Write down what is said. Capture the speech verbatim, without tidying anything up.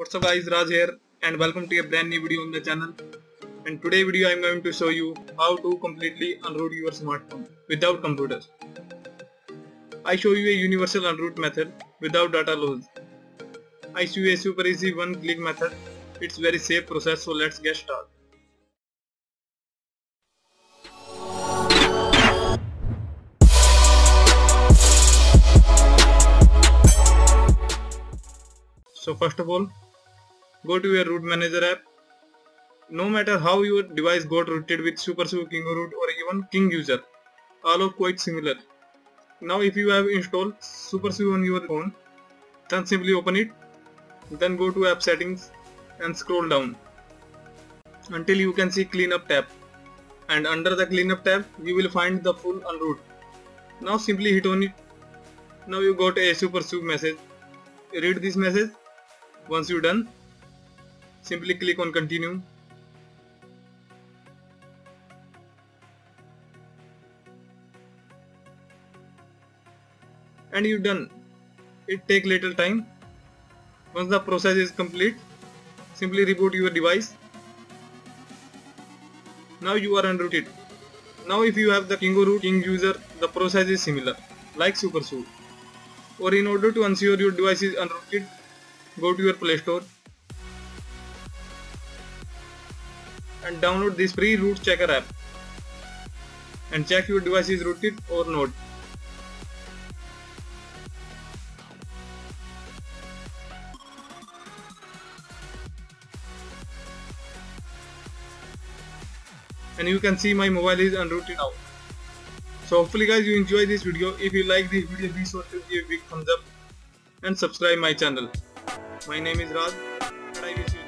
What's up guys, Raj here and welcome to a brand new video on the channel. And today video I am going to show you how to completely unroot your smartphone without computers. I show you a universal unroot method without data loss. I show you a super easy one click method. It's very safe process, so let's get started. So first of all, go to your root manager app. No matter how your device got rooted with SuperSU, KingoRoot or even KingUser, all are quite similar. Now if you have installed SuperSU on your phone, then simply open it, then go to app settings and scroll down until you can see cleanup tab, and under the cleanup tab you will find the full unroot. Now simply hit on it. Now you got a SuperSU message. Read this message. Once you done, simply click on continue. And you done. It take little time. Once the process is complete, simply reboot your device. Now you are unrooted. Now if you have the KingoRoot, KingUser, the process is similar like SuperSU. Or in order to ensure your device is unrooted, go to your Play Store and download this free root checker app and check your device is rooted or not. And you can see my mobile is unrooted now. So hopefully guys you enjoy this video. If you like this video, be sure to give a big thumbs up and subscribe my channel. My name is Raj and I wish you